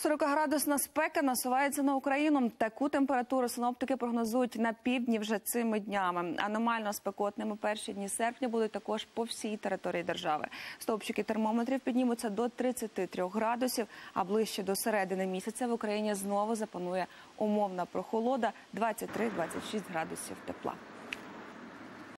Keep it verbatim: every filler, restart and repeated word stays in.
сорокаградусна спека насувається на Україну. Таку температуру синоптики прогнозують на півдні вже цими днями. Аномально спекотними перші дні серпня будуть також по всій території держави. Стовпчики термометрів піднімуться до тридцяти трьох градусів, а ближче до середини місяця в Україні знову запанує умовна прохолода – двадцять три - двадцять шість градусів тепла.